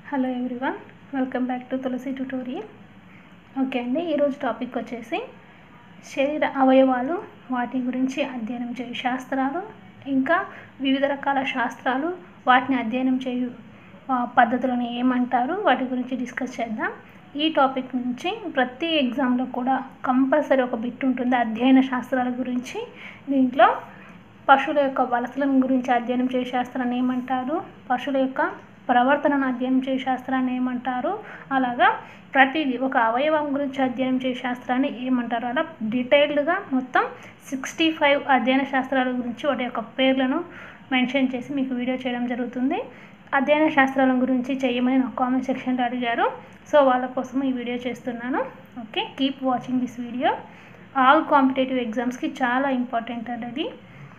Hello everyone, welcome back to Tulasi tutorial. Okay అండి, ఈరోజు topic వచ్చేసి శరీర అవయవాలు, వాటి గురించి అధ్యయనం చేయు శాస్త్రాలు, ఇంకా వివిధ రకాల శాస్త్రాలు, వాటిని అధ్యయనం చేయు పద్ధతులను ఏమంటారు, వాటి గురించి డిస్కస్ చేద్దాం. ఈ టాపిక్ నుంచి ప్రతి ఎగ్జామ్లో కూడా కంపల్సరీ ఒక బిట్ ఉంటుంది అధ్యయన శాస్త్రాల గురించి. దీంట్లో పశువుల యొక్క వలసలను గురించి అధ్యయనం చేసే శాస్త్రాన్ని ఏమంటారు, పశువుల యొక్క ప్రవర్తనను అధ్యయనం చేసే శాస్త్రాన్ని ఏమంటారు, అలాగా ప్రతిదీ ఒక అవయవం గురించి అధ్యయనం చేసే శాస్త్రాన్ని ఏమంటారు, అలా డీటెయిల్డ్గా మొత్తం 65 అధ్యయన శాస్త్రాల గురించి వాటి యొక్క పేర్లను మెన్షన్ చేసి మీకు వీడియో చేయడం జరుగుతుంది. అధ్యయన శాస్త్రాల గురించి చేయమని నాకు కామెంట్ సెక్షన్లో అడిగారు, సో వాళ్ళ కోసం ఈ వీడియో చేస్తున్నాను. Okay, keep watching this video. All competitive ఎగ్జామ్స్కి చాలా ఇంపార్టెంట్ అనేది.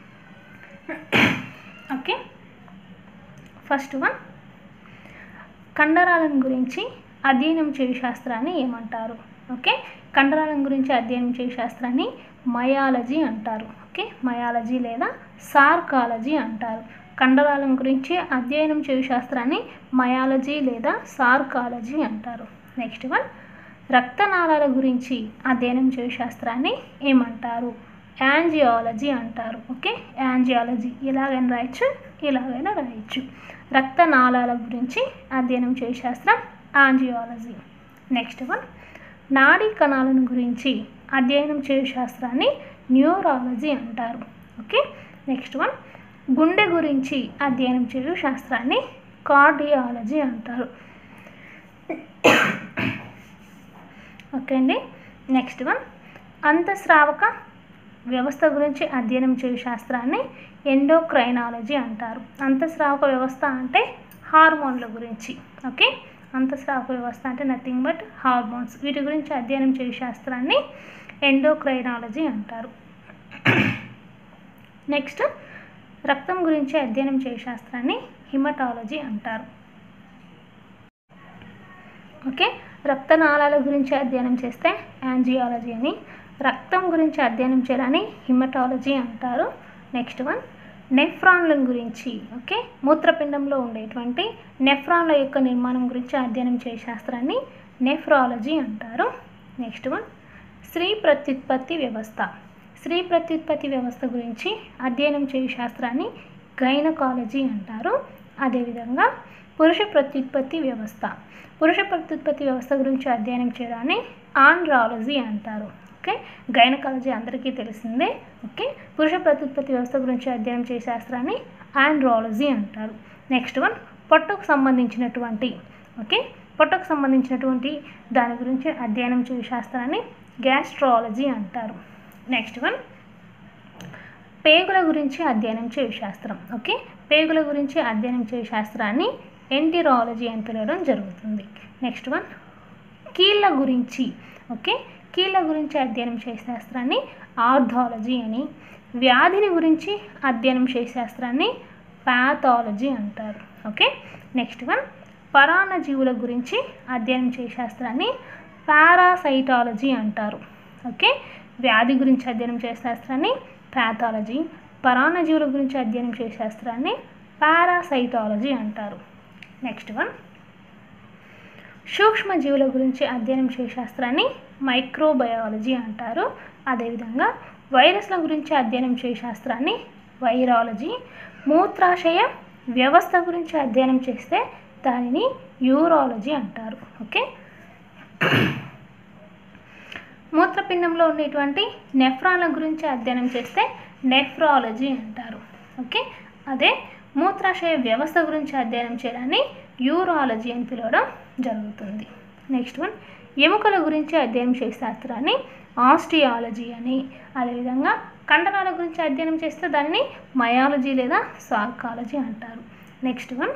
ఓకే, ఫస్ట్ వన్, కండరాలను గురించి అధ్యయనం చేయు శాస్త్రాన్ని ఏమంటారు? ఓకే, కండరాలను గురించి అధ్యయనం చేయు శాస్త్రాన్ని మయాలజీ అంటారు. ఓకే, మయాలజీ లేదా సార్కాలజీ అంటారు. కండరాలను గురించి అధ్యయనం చేయు శాస్త్రాన్ని మయాలజీ లేదా సార్కాలజీ అంటారు. నెక్స్ట్ వన్, రక్తనాళాల గురించి అధ్యయనం చేయు శాస్త్రాన్ని ఏమంటారు? యాంజియాలజీ అంటారు. ఓకే, యాంజియాలజీ ఇలాగైనా రాయొచ్చు, ఇలాగైనా రాయొచ్చు. రక్తనాళాల గురించి అధ్యయనం చేయు శాస్త్రం యాంజియాలజీ. నెక్స్ట్ వన్, నాడీ కణాలను గురించి అధ్యయనం చేయు శాస్త్రాన్ని న్యూరాలజీ అంటారు. ఓకే, నెక్స్ట్ వన్, గుండె గురించి అధ్యయనం చేయు శాస్త్రాన్ని కార్డియాలజీ అంటారు. ఓకే అండి, నెక్స్ట్ వన్, అంతఃస్రావక వ్యవస్థ గురించి అధ్యయనం చేయు శాస్త్రాన్ని ఎండోక్రైనాలజీ అంటారు. అంతఃస్రావక వ్యవస్థ అంటే హార్మోన్ల గురించి. ఓకే, అంతఃస్రావక వ్యవస్థ అంటే నథింగ్ బట్ హార్మోన్స్. వీటి గురించి అధ్యయనం చేయు శాస్త్రాన్ని ఎండోక్రైనాలజీ అంటారు. నెక్స్ట్, రక్తం గురించి అధ్యయనం చేయు శాస్త్రాన్ని హిమటాలజీ అంటారు. ఓకే, రక్తనాళాల గురించి అధ్యయనం చేస్తే యాంజియాలజీ అని, రక్తం గురించి అధ్యయనం చేయాలని హిమటాలజీ అంటారు. నెక్స్ట్ వన్, నెఫ్రాన్ల గురించి, ఓకే, మూత్రపిండంలో ఉండేటువంటి నెఫ్రాన్ల యొక్క నిర్మాణం గురించి అధ్యయనం చేసే శాస్త్రాన్ని నెఫ్రాలజీ అంటారు. నెక్స్ట్ వన్, స్త్రీ ప్రత్యుత్పత్తి వ్యవస్థ. స్త్రీ ప్రత్యుత్పత్తి వ్యవస్థ గురించి అధ్యయనం చేయు శాస్త్రాన్ని గైనకాలజీ అంటారు. అదేవిధంగా పురుష ప్రత్యుత్పత్తి వ్యవస్థ. పురుష ప్రత్యుత్పత్తి వ్యవస్థ గురించి అధ్యయనం చేయడాన్ని ఆండ్రాలజీ అంటారు. ఓకే, గైనకాలజీ అందరికీ తెలిసిందే. ఓకే, పురుష ప్రత్యుత్పత్తి వ్యవస్థ గురించి అధ్యయనం చేసే శాస్త్రాన్ని ఆండ్రాలజీ అంటారు. నెక్స్ట్ వన్, పొట్టకు సంబంధించినటువంటి, ఓకే, పొట్టకు సంబంధించినటువంటి దాని గురించి అధ్యయనం చేయు శాస్త్రాన్ని గ్యాస్ట్రాలజీ అంటారు. నెక్స్ట్ వన్, పేగుల గురించి అధ్యయనం చేయు శాస్త్రం. ఓకే, పేగుల గురించి అధ్యయనం చేయు శాస్త్రాన్ని ఎంటిరాలజీ అని పిలవడం జరుగుతుంది. నెక్స్ట్ వన్, కీళ్ళ గురించి, ఓకే, కీళ్ళ గురించి అధ్యయనం చేసే శాస్త్రాన్ని ఆర్థాలజీ అని, వ్యాధిని గురించి అధ్యయనం చేసే శాస్త్రాన్ని ప్యాథాలజీ అంటారు. ఓకే, నెక్స్ట్ వన్, పరాన్నజీవుల గురించి అధ్యయనం చేసే శాస్త్రాన్ని పారాసైటాలజీ అంటారు. ఓకే, వ్యాధి గురించి అధ్యయనం చేసే శాస్త్రాన్ని ప్యాథాలజీ, పరాన్నజీవుల గురించి అధ్యయనం చేసే శాస్త్రాన్ని పారాసైటాలజీ అంటారు. నెక్స్ట్ వన్, సూక్ష్మజీవుల గురించి అధ్యయనం చేసే శాస్త్రాన్ని మైక్రోబయాలజీ అంటారు. అదేవిధంగా వైరస్ల గురించి అధ్యయనం చేసే శాస్త్రాన్ని వైరాలజీ, మూత్రాశయ వ్యవస్థ గురించి అధ్యయనం చేస్తే దానిని యూరాలజీ అంటారు. ఓకే, మూత్రపిండంలో ఉండేటువంటి నెఫ్రాన్ల గురించి అధ్యయనం చేస్తే నెఫ్రాలజీ అంటారు. ఓకే, అదే మూత్రాశయ వ్యవస్థ గురించి అధ్యయనం చేయడాన్ని యూరాలజీ అని పిలవడం జరుగుతుంది. నెక్స్ట్ వన్, ఎముకల గురించి అధ్యయనం చేసే శాస్త్రాన్ని ఆస్టియాలజీ అని, అదేవిధంగా కండరాల గురించి అధ్యయనం చేస్తే దానిని మయాలజీ లేదా సార్కాలజీ అంటారు. నెక్స్ట్ వన్,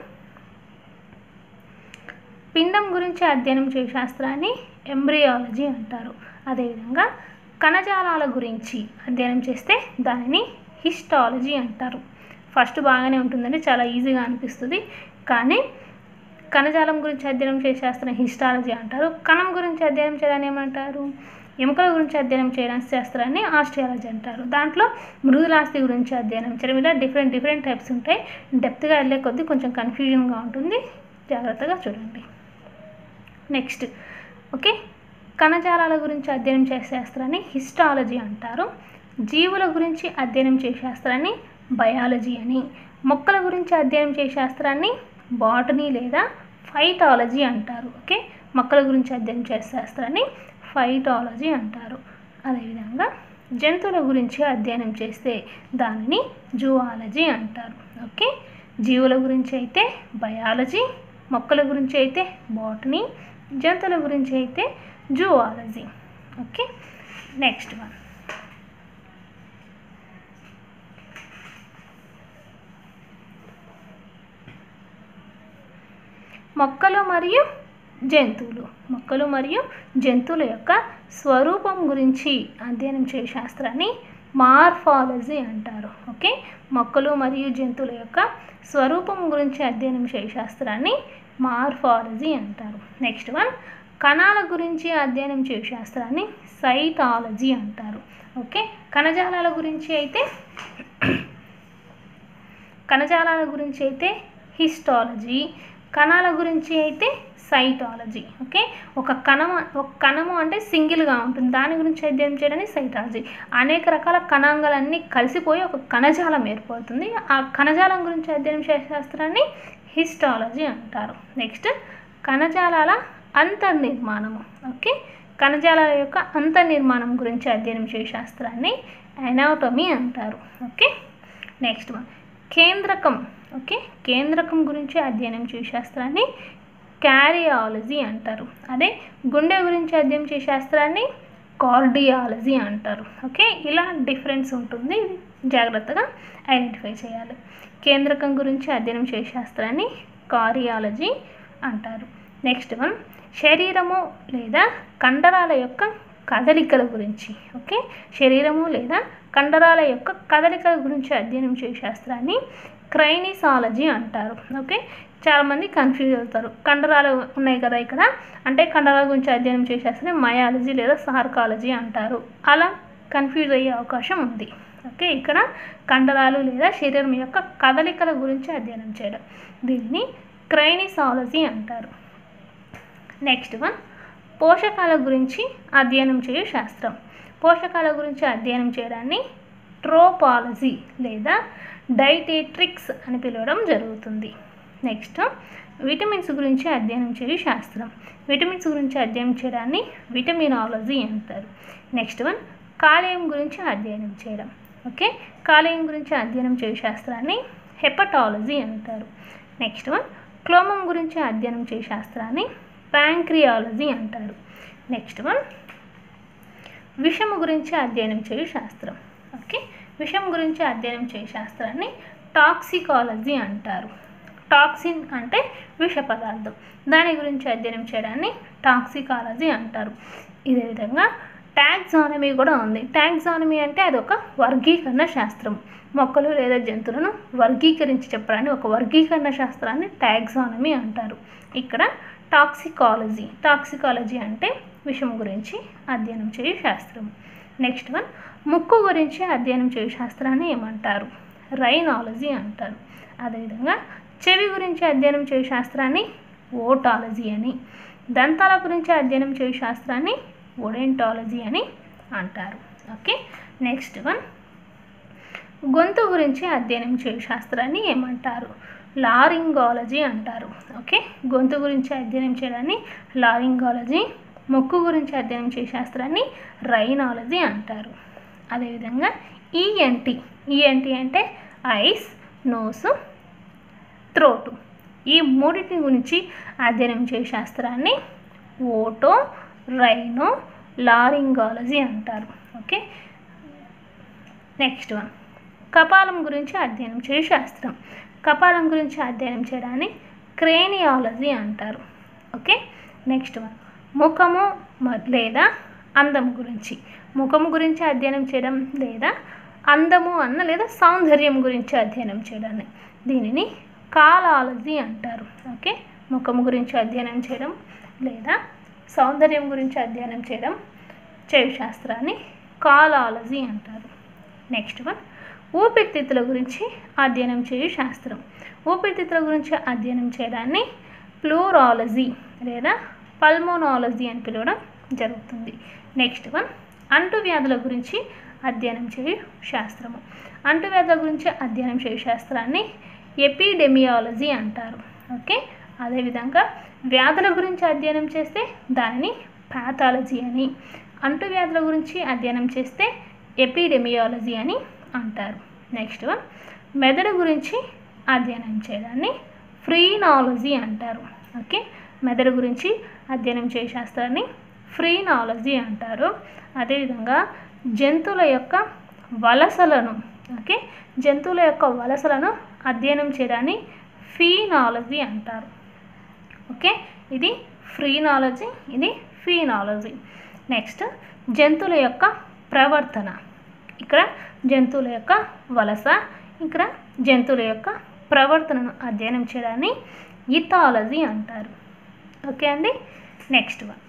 పిండం గురించి అధ్యయనం చేసే శాస్త్రాన్ని ఎంబ్రియాలజీ అంటారు. అదేవిధంగా కణజాలాల గురించి అధ్యయనం చేస్తే దానిని హిస్టాలజీ అంటారు. ఫస్ట్ బాగానే ఉంటుందండి, చాలా ఈజీగా అనిపిస్తుంది, కానీ కణజాలం గురించి అధ్యయనం చేసే శాస్త్రం హిస్టాలజీ అంటారు. కణం గురించి అధ్యయనం చేయడాన్ని ఏమంటారు? ఎముకల గురించి అధ్యయనం చేయడానికి శాస్త్రాన్ని ఆస్టియాలజీ అంటారు. దాంట్లో మృదులాస్థి గురించి అధ్యయనం చేయడం, ఇలా డిఫరెంట్ టైప్స్ ఉంటాయి. డెప్త్గా వెళ్ళే కొద్దీ కొంచెం కన్ఫ్యూజన్గా ఉంటుంది. జాగ్రత్తగా చూడండి. నెక్స్ట్ ఓకే, కణజాలాల గురించి అధ్యయనం చేసే శాస్త్రాన్ని హిస్టాలజీ అంటారు. జీవుల గురించి అధ్యయనం చేసే శాస్త్రాన్ని బయాలజీ అని, మొక్కల గురించి అధ్యయనం చేసే శాస్త్రాన్ని బాటనీ లేదా ఫైటాలజీ అంటారు. ఓకే, మొక్కల గురించి అధ్యయనం చేసే శాస్త్రాన్ని ఫైటాలజీ అంటారు. అదేవిధంగా జంతువుల గురించి అధ్యయనం చేస్తే దానిని జువాలజీ అంటారు. ఓకే, జీవుల గురించి అయితే బయాలజీ, మొక్కల గురించి అయితే బాటనీ, జంతువుల గురించి అయితే జువాలజీ. ఓకే, నెక్స్ట్ వన్ మొక్కలు మరియు జంతువులు. మొక్కలు మరియు జంతువుల యొక్క స్వరూపం గురించి అధ్యయనం చేసే శాస్త్రాన్ని మార్ఫాలజీ అంటారు. ఓకే, మొక్కలు మరియు జంతువుల యొక్క స్వరూపం గురించి అధ్యయనం చేసే శాస్త్రాన్ని మార్ఫాలజీ అంటారు. నెక్స్ట్ వన్ కణాల గురించి అధ్యయనం చేసే శాస్త్రాన్ని సైటాలజీ అంటారు. ఓకే, కణజాలాల గురించి అయితే హిస్టాలజీ, కణాల గురించి అయితే సైటాలజీ. ఓకే, ఒక కణము అంటే సింగిల్గా ఉంటుంది, దాని గురించి అధ్యయనం చేయడానికి సైటాలజీ. అనేక రకాల కణాంగాలన్నీ కలిసిపోయి ఒక కణజాలం ఏర్పడుతుంది, ఆ కణజాలం గురించి అధ్యయనం చేసే శాస్త్రాన్ని హిస్టాలజీ అంటారు. నెక్స్ట్ కణజాలాల అంతర్నిర్మాణము. ఓకే, కణజాలాల యొక్క అంతర్నిర్మాణం గురించి అధ్యయనం చేసే శాస్త్రాన్ని ఎనాటమీ అంటారు. ఓకే, నెక్స్ట్ వన్ కేంద్రకం. ఓకే, కేంద్రకం గురించి అధ్యయనం చేసే శాస్త్రాన్ని క్యారియాలజీ అంటారు. అదే గుండె గురించి అధ్యయనం చేసే శాస్త్రాన్ని కార్డియాలజీ అంటారు. ఓకే, ఇలా డిఫరెన్స్ ఉంటుంది, జాగ్రత్తగా ఐడెంటిఫై చేయాలి. కేంద్రకం గురించి అధ్యయనం చేసే శాస్త్రాన్ని కార్డియాలజీ అంటారు. నెక్స్ట్ వన్ శరీరము లేదా కండరాల యొక్క కదలికల గురించి. ఓకే, శరీరము లేదా కండరాల యొక్క కదలికల గురించి అధ్యయనం చేసే శాస్త్రాన్ని క్రైనిసాలజీ అంటారు. ఓకే, చాలామంది కన్ఫ్యూజ్ అవుతారు, కండరాలు ఉన్నాయి కదా ఇక్కడ, అంటే కండరాల గురించి అధ్యయనం చేసే శాస్త్రాన్ని మయాలజీ లేదా సార్కాలజీ అంటారు. అలా కన్ఫ్యూజ్ అయ్యే అవకాశం ఉంది. ఓకే, ఇక్కడ కండరాలు లేదా శరీరం యొక్క కదలికల గురించి అధ్యయనం చేయడం, దీన్ని క్రైనిసాలజీ అంటారు. నెక్స్ట్ వన్ పోషకాల గురించి అధ్యయనం చేయు శాస్త్రం. పోషకాల గురించి అధ్యయనం చేయడాన్ని ట్రోపాలజీ లేదా డైటెట్రిక్స్ అని పిలవడం జరుగుతుంది. నెక్స్ట్ విటమిన్స్ గురించి అధ్యయనం చేయు శాస్త్రం. విటమిన్స్ గురించి అధ్యయనం చేయడాన్ని విటమినాలజీ అంటారు. నెక్స్ట్ వన్ కాలేయం గురించి అధ్యయనం చేయడం. ఓకే, కాలేయం గురించి అధ్యయనం చేయు శాస్త్రాన్ని హెపటాలజీ అంటారు. నెక్స్ట్ వన్ క్లోమం గురించి అధ్యయనం చేయు శాస్త్రాన్ని ప్యాంక్రియాలజీ అంటారు. నెక్స్ట్ వన్ విషము గురించి అధ్యయనం చేయు శాస్త్రం. ఓకే, విషం గురించి అధ్యయనం చేయు శాస్త్రాన్ని టాక్సికాలజీ అంటారు. టాక్సిన్ అంటే విష పదార్థం, దాని గురించి అధ్యయనం చేయడాన్ని టాక్సికాలజీ అంటారు. ఇదే విధంగా టాక్సానమీ కూడా ఉంది. టాక్సానమీ అంటే అదొక వర్గీకరణ శాస్త్రం, మొక్కలు లేదా జంతువులను వర్గీకరించి చెప్పడాన్ని ఒక వర్గీకరణ శాస్త్రాన్ని టాక్సానమీ అంటారు. ఇక్కడ టాక్సికాలజీ అంటే విషం గురించి అధ్యయనం చేయు శాస్త్రం. నెక్స్ట్ వన్ ముక్కు గురించి అధ్యయనం చేయు శాస్త్రాన్ని ఏమంటారు? రైనాలజీ అంటారు. అదేవిధంగా చెవి గురించి అధ్యయనం చేయు శాస్త్రాన్ని ఓటాలజీ అని, దంతాల గురించి అధ్యయనం చేయు శాస్త్రాన్ని ఓడెంటాలజీ అని అంటారు. ఓకే, నెక్స్ట్ వన్ గొంతు గురించి అధ్యయనం చేయు శాస్త్రాన్ని ఏమంటారు? లారింగాలజీ అంటారు. ఓకే, గొంతు గురించి అధ్యయనం చేయడాన్ని లారింగాలజీ, ముక్కు గురించి అధ్యయనం చేసే శాస్త్రాన్ని రైనాలజీ అంటారు. అదేవిధంగా ఈఎన్టీ అంటే ఐస్, నోసు, త్రోటు, ఈ మూడింటి గురించి అధ్యయనం చేసే శాస్త్రాన్ని ఓటో రైనో లారింగాలజీ అంటారు. ఓకే, నెక్స్ట్ వన్ కపాలం గురించి అధ్యయనం చేయు శాస్త్రం. కపాలం గురించి అధ్యయనం చేయడాన్ని క్రేనియాలజీ అంటారు. ఓకే, నెక్స్ట్ వన్ ముఖము లేదా అందం గురించి, ముఖము గురించి అధ్యయనం చేయడం లేదా అందము లేదా సౌందర్యం గురించి అధ్యయనం చేయడాన్ని దీనిని కాలాలజీ అంటారు. ఓకే, ముఖము గురించి అధ్యయనం చేయడం లేదా సౌందర్యం గురించి అధ్యయనం చేయు శాస్త్రాన్ని కాలాలజీ అంటారు. నెక్స్ట్ వన్ ఊపిరితిత్తుల గురించి అధ్యయనం చేయు శాస్త్రం. ఊపిరితిత్తుల గురించి అధ్యయనం చేయడాన్ని ప్లూరాలజీ లేదా పల్మోనాలజీ అని పిలవడం జరుగుతుంది. నెక్స్ట్ వన్, అంటువ్యాధుల గురించి అధ్యయనం చేయు శాస్త్రము. అంటువ్యాధుల గురించి అధ్యయనం చేయు శాస్త్రాన్ని ఎపిడెమియాలజీ అంటారు. ఓకే, అదేవిధంగా వ్యాధుల గురించి అధ్యయనం చేస్తే దానిని ప్యాథాలజీ అని, అంటువ్యాధుల గురించి అధ్యయనం చేస్తే ఎపిడెమియాలజీ అని అంటారు. నెక్స్ట్ వన్, మెదడు గురించి అధ్యయనం చేయడాన్ని ఫ్రీనాలజీ అంటారు. ఓకే, మెదడు గురించి అధ్యయనం చేయ శాస్త్రాన్ని ఫ్రీనాలజీ అంటారు. అదేవిధంగా జంతువుల యొక్క వలసలను, ఓకే, జంతువుల యొక్క వలసలను అధ్యయనం చేయడాన్ని ఫీనాలజీ అంటారు. ఓకే, ఇది ఫ్రీనాలజీ, ఇది ఫీనాలజీ. నెక్స్ట్, జంతువుల యొక్క ప్రవర్తన. ఇక్కడ జంతువుల యొక్క వలస, ఇక్కడ జంతువుల యొక్క ప్రవర్తనను అధ్యయనం చేయడాన్ని ఇథాలజీ అంటారు. ఓకే అండి. నెక్స్ట్ వన్,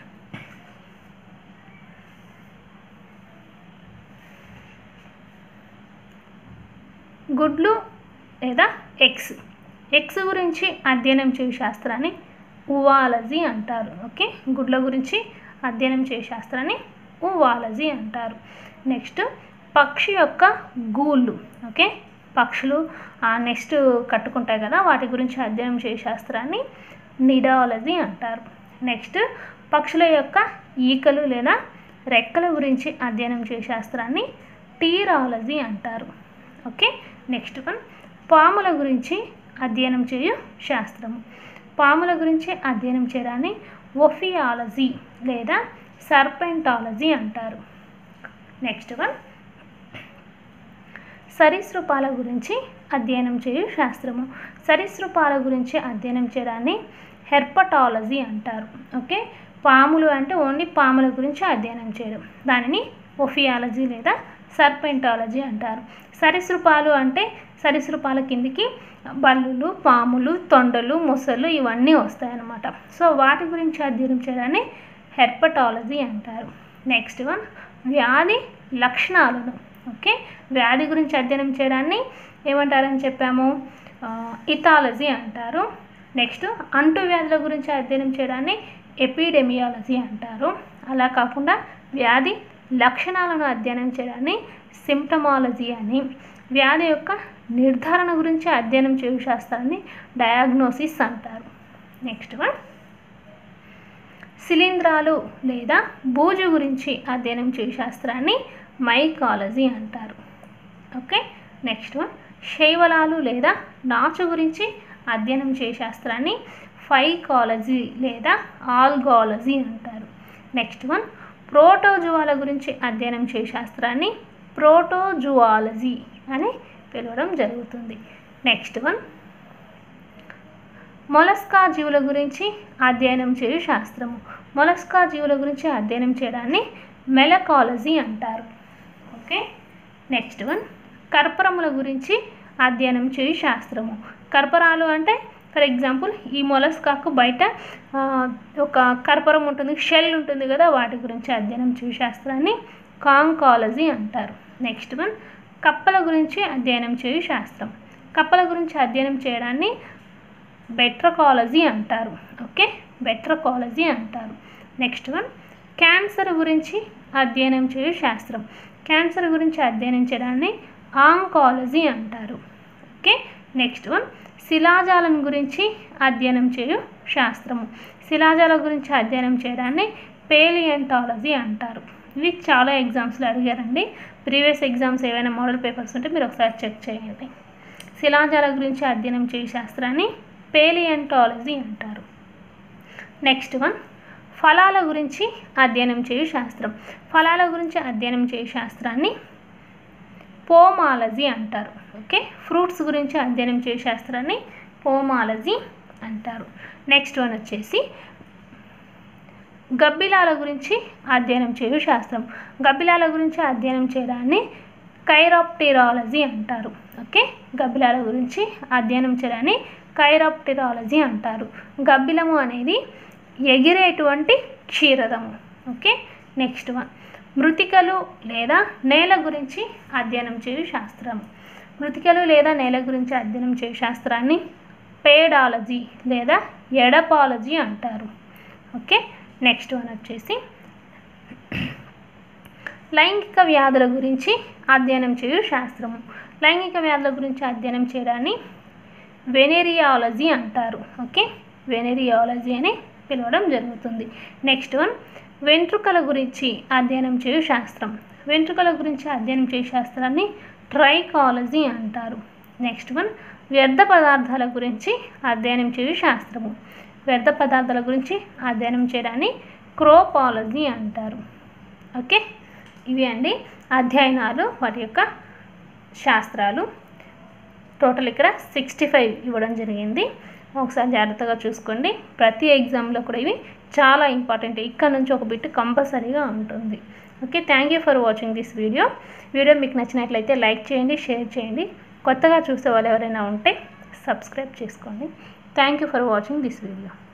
గుడ్లు లేదా ఎగ్స్ గురించి అధ్యయనం చేయు శాస్త్రాన్ని ఉవాలజీ అంటారు. ఓకే, గుడ్ల గురించి అధ్యయనం చేయు శాస్త్రాన్ని ఉవాలజీ అంటారు. నెక్స్ట్, పక్షి యొక్క గూళ్ళు. ఓకే, పక్షులు నెక్స్ట్ కట్టుకుంటాయి కదా, వాటి గురించి అధ్యయనం చేయు శాస్త్రాన్ని నిడాలజీ అంటారు. నెక్స్ట్, పక్షుల యొక్క ఈకలు లేదా రెక్కల గురించి అధ్యయనం చేయు శాస్త్రాన్ని టీరాలజీ అంటారు. ఓకే, నెక్స్ట్ వన్, పాముల గురించి అధ్యయనం చేయు శాస్త్రము. పాముల గురించి అధ్యయనం చేయడాన్ని ఒఫియాలజీ లేదా సర్పెంటాలజీ అంటారు. నెక్స్ట్ వన్, సరీసృపాల గురించి అధ్యయనం చేయు శాస్త్రము. సరీసృపాల గురించి అధ్యయనం చేయడాన్ని హెర్పటాలజీ అంటారు. ఓకే, పాములు అంటే ఓన్లీ పాముల గురించి అధ్యయనం చేయడం, దానిని ఒఫియాలజీ లేదా సర్పెంటాలజీ అంటారు. సరీసృపాలు అంటే సరీసృపాల కిందికి బల్లులు, పాములు, తొండలు, మొసళ్ళు ఇవన్నీ వస్తాయన్నమాట. సో వాటి గురించి అధ్యయనం చేయడాన్ని హెర్పటాలజీ అంటారు. నెక్స్ట్ వన్, వ్యాధి లక్షణాలను. ఓకే, వ్యాధి గురించి అధ్యయనం చేయడాన్ని ఏమంటారని చెప్పాము, ఇథాలజీ అంటారు. నెక్స్ట్, అంటువ్యాధుల గురించి అధ్యయనం చేయడాన్ని ఎపిడెమియాలజీ అంటారు. అలా కాకుండా వ్యాధి లక్షణాలను అధ్యయనం చేయడాన్ని సిమ్టమాలజీ అని, వ్యాధి యొక్క నిర్ధారణ గురించి అధ్యయనం చేయు శాస్త్రాన్ని డయాగ్నోసిస్ అంటారు. నెక్స్ట్ వన్, శిలీంధ్రాలు లేదా బూజు గురించి అధ్యయనం చేయు శాస్త్రాన్ని మైకాలజీ అంటారు. ఓకే, నెక్స్ట్ వన్, శైవలాలు లేదా నాచు గురించి అధ్యయనం చేయు శాస్త్రాన్ని ఫైకాలజీ లేదా ఆల్గాలజీ అంటారు. నెక్స్ట్ వన్, ప్రోటోజువాల గురించి అధ్యయనం చేయు శాస్త్రాన్ని ప్రోటోజువాలజీ అని పిలవడం జరుగుతుంది. నెక్స్ట్ వన్, మొలస్కా జీవుల గురించి అధ్యయనం చేయు శాస్త్రము. మొలస్కా జీవుల గురించి అధ్యయనం చేయడాన్ని మెలకాలజీ అంటారు. ఓకే, నెక్స్ట్ వన్, కర్పరముల గురించి అధ్యయనం చేయు శాస్త్రము. కర్పరాలు అంటే ఫర్ ఎగ్జాంపుల్ ఈ మొలస్కాకు బయట ఒక కర్పరం ఉంటుంది, షెల్ ఉంటుంది కదా, వాటి గురించి అధ్యయనం చేయు శాస్త్రాన్ని కాంకాలజీ అంటారు. నెక్స్ట్ వన్, కప్పల గురించి అధ్యయనం చేయు శాస్త్రం. కప్పల గురించి అధ్యయనం చేయడాన్ని బెట్రకాలజీ అంటారు. ఓకే, బెట్రకాలజీ అంటారు. నెక్స్ట్ వన్, క్యాన్సర్ గురించి అధ్యయనం చేయు శాస్త్రం. క్యాన్సర్ గురించి అధ్యయనం చేయడాన్ని ఆంకాలజీ అంటారు. ఓకే, నెక్స్ట్ వన్, శిలాజాలం గురించి అధ్యయనం చేయు శాస్త్రము. శిలాజాల గురించి అధ్యయనం చేయడాన్ని పేలియంటాలజీ అంటారు. ఇవి చాలా ఎగ్జామ్స్లో అడిగారండి. ప్రీవియస్ ఎగ్జామ్స్ ఏవైనా మోడల్ పేపర్స్ ఉంటే మీరు ఒకసారి చెక్ చేయండి. శిలాజాల గురించి అధ్యయనం చేయు శాస్త్రాన్ని పేలియంటాలజీ అంటారు. నెక్స్ట్ వన్, ఫలాల గురించి అధ్యయనం చేయు శాస్త్రం. ఫలాల గురించి అధ్యయనం చేయు శాస్త్రాన్ని పోమాలజీ అంటారు. ఓకే, ఫ్రూట్స్ గురించి అధ్యయనం చేయు శాస్త్రాన్ని పోమాలజీ అంటారు. నెక్స్ట్ వన్ వచ్చేసి గబ్బిలాల గురించి అధ్యయనం చేయు శాస్త్రం. గబ్బిలాల గురించి అధ్యయనం చేయడాన్ని కైరాప్టెరాలజీ అంటారు. ఓకే, గబ్బిలాల గురించి అధ్యయనం చేయడాన్ని కైరాప్టెరాలజీ అంటారు. గబ్బిలము అనేది ఎగిరేటువంటి క్షీరదము. ఓకే, నెక్స్ట్ వన్, మృతికలు లేదా నేల గురించి అధ్యయనం చేయు శాస్త్రం. మృతికలు లేదా నేల గురించి అధ్యయనం చేయు శాస్త్రాన్ని పేడాలజీ లేదా ఎడపాలజీ అంటారు. ఓకే, నెక్స్ట్ వన్ వచ్చేసి లైంగిక వ్యాధుల గురించి అధ్యయనం చేయు శాస్త్రము. లైంగిక వ్యాధుల గురించి అధ్యయనం చేయడాన్ని వెనెరియాలజీ అంటారు. ఓకే, వెనెరియాలజీ అని పిలవడం జరుగుతుంది. నెక్స్ట్ వన్ వెంట్రుకల గురించి అధ్యయనం చేయు శాస్త్రం. వెంట్రుకల గురించి అధ్యయనం చేయు శాస్త్రాన్ని ట్రైకాలజీ అంటారు. నెక్స్ట్ వన్ వ్యర్థ పదార్థాల గురించి అధ్యయనం చేయు శాస్త్రము. వ్యర్థ పదార్థాల గురించి అధ్యయనం చేయడాన్ని క్రోపాలజీ అంటారు. ఓకే, ఇవి అండి అధ్యయనాలు, వాటి యొక్క శాస్త్రాలు. టోటల్ ఇక్కడ 65 ఇవ్వడం జరిగింది. ఒకసారి జాగ్రత్తగా చూసుకోండి. ప్రతి ఎగ్జామ్లో కూడా ఇవి చాలా ఇంపార్టెంట్. ఇక్కడ నుంచి ఒక బిట్ కంపల్సరీగా ఉంటుంది. Okay, thank you for watching this video. Video మీకు నచ్చినట్లయితే లైక్ చేయండి, షేర్ చేయండి. కొత్తగా చూసే వాళ్ళు ఎవరైనా ఉంటే సబ్స్క్రైబ్ చేసుకోండి. Thank you for watching this video.